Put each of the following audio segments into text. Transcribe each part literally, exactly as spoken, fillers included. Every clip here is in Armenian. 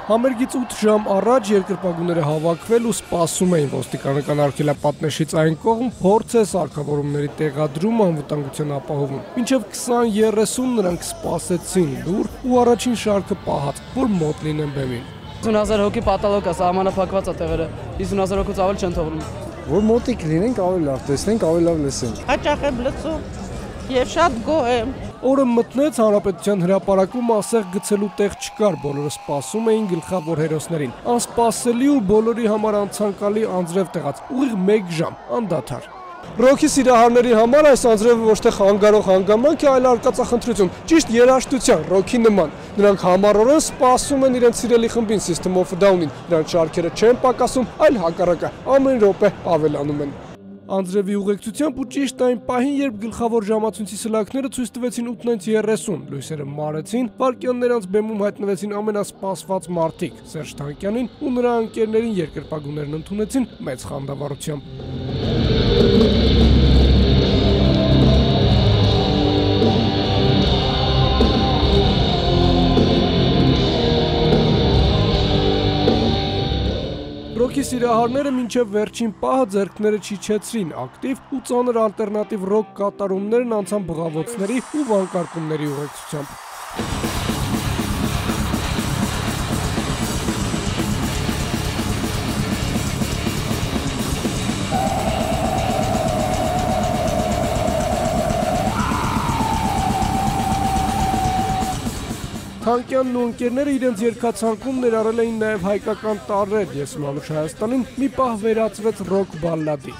Համերգից ութ ժամ առաջ երկրպագուները հավաքվել ու սպասում էին ոստիկանական արգելապատնեշից այն կողմ փորձ է սարքավորումների տեղադրում անվտանգության ապահովում։ Մինչև քսան երեսուն նրանք սպասեցին լուր ու առաջին շարքը պահած, որ մոտ լինեն բեմին։ հիսուն հազար հոգի պատալոկ է, սահմանափակված է տեղերը, հիսուն հազար հոգուց ավել չեն թողնում։ Որ մոտիկ լինենք, ավելի լավ տեսնենք, ավելի լավ լսենք։ Հաճախ եմ լսում եւ շատ գոհ եմ։ Օրը մտնեց Հանրապետության հրապարակում ասեղ գցելու տեղ չկար, բոլորը սպասում էին գլխավոր հերոսներին։ Անսպասելի ու բոլորի համար անցանկալի անձրև տեղած, ուղիղ մեկ ժամ, անդադար։ Ռոքի սիրահարների համար այս անձրևը ոչ թե խանգարող հանգամանք է, այլ արկածախնդրություն, ճիշտ երաժշտության, ռոքի նման։ Նրանք համառորեն սպասում են իրենց սիրելի խմբին System of a Down-ին, նրանց շարքերը չեն պակասում, այլ հակառակը, ամեն րոպե ավելանում են։ Անձրևի ուղեկցությամբ ու ճիշտ այն պահին, երբ գլխավոր ժամացույցի սլաքները ցույց տվեցին ութ երեսուն, լույսերը մարեցին, վայրկյաններ անց բեմում հայտնվեցին ամենասպասված մարդիկ՝ Սերժ Թանկյանին ու նրա ընկերներին երկրպագուներն ընդունեցին մեծ խանդավառությամբ։ Ռոքի սիրահարները մինչև վերջին պահը ձեռքները չիջեցրին, ակտիվ ու ծանր ալտերնատիվ ռոք կատարումներն անցան բղավոցների ու վանկարկումների ուղեկցությամբ։ Թանկյանն ու ընկերները իրենց երգացանկում ներառել էին նաև հայկական տարրեր, ես Մանուշ Հայաստանին մի պահ վերածվեց ռոք բալլադի։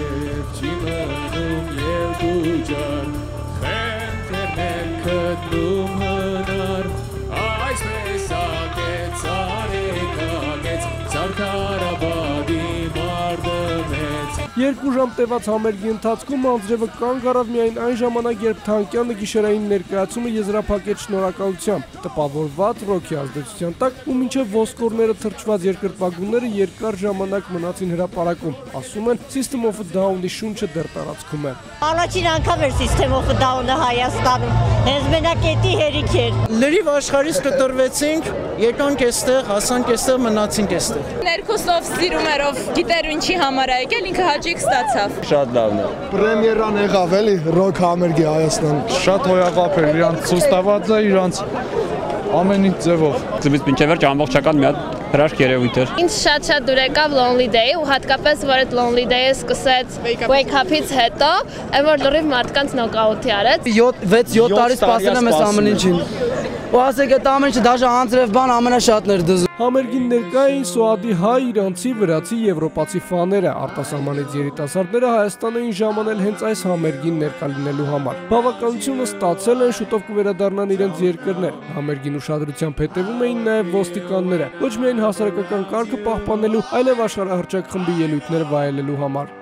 Երկու ժամ տևած համերգի ընթացքում անձրևը կանգ առավ միայն այն ժամանակ, երբ Թանկյանը գիշերային ներկայացումը եզրափակեց շնորհակալությամբ, տպավորված ռոքի ազդեցության տակ ու մինչև ոսկորները թրջված երկրպագուները երկար ժամանակ մնացին հրապարակում, ասում են System of a Down-ի շունչը դեռ տարածքում է։ Առաջին անգամ էր System of a Down-ը Հայաստանում, հենց մենակետի հերիք էր։ Լրիվ աշխարհից կտրվեցինք, եկանք այստեղ, հասանք այստեղ, մնացինք այստեղ։ Ներքուսով սիրում էր, ով գիտեր ինչի համար է եկել, ինքը հաճիկ ստացավ։ Շատ լավն է։ Պրեմիերան եղավ էլի ռոք համերգի Հայաստան։ Շատ հոյակապ էր, իրանց ցույց տված է, իրանց ամեն ինչ ձևով։ Ձմից մինչև վերջ ամբողջական մի հատ հրաշք երևույթ էր։ Ինձ շատ-շատ դուր եկավ Lonely Day ու հատկապես որ այդ Lonely Day-ը սկսեց Wake Up-ից հետո, այն որ լրիվ մարդկանց նոկաուտի արեց։ վեց յոթ տարի սպասել եմ այս ամեն ինչին։ Ու ասեք այդ ամեն ինչը դաժե անձրև բան ամենաշատն էր դզում։ Համերգին ներկա էին Սոադի հայ, իրանցի, վրացի, եվրոպացի ֆաները, արտասահմանից երիտասարդները Հայաստան էին ժամանել հենց այս համերգին ներկա լինելու համար։ Բավականությունը ստացել են, շուտով կվերադառնան իրենց երկրներ։ Համերգին ուշադրությամբ հետևում էին նաև ոստիկանները, ոչ միայն հասարակական կարգը պահպանելու, այլև աշխարհահռչակ խմբի ելույթները վայելելու համար։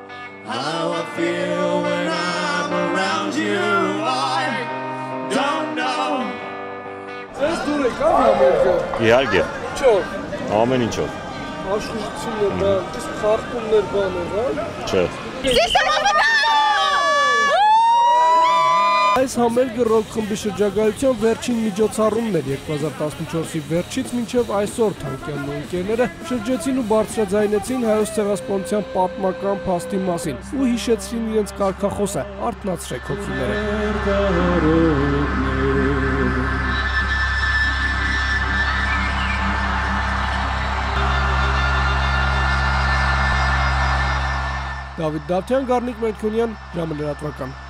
Ես դուր եկավ համերգը։ Իհարկե։ Ինչո՞վ։ Ամեն ինչով։ Աշխուժություններ, բան, իսկ խարխումներ բաներ, հա։ Չէ։ Այս համերգը ռոք խմբի շրջագայության վերջին միջոցառումն էր երկու հազար տասնչորսի վերջից մինչև այսօր Թանկյանն ու ընկերները շրջեցին ու բարձրաձայնեցին հայոց ցեղասպանության պատմական փաստի մասին ու հիշեցրին իրենց կարգախոսը՝ արթնացրեք հոգիները։ Դավիթ Դավթյան, Գառնիկ Մելքոնյան, ժամը լրատվական։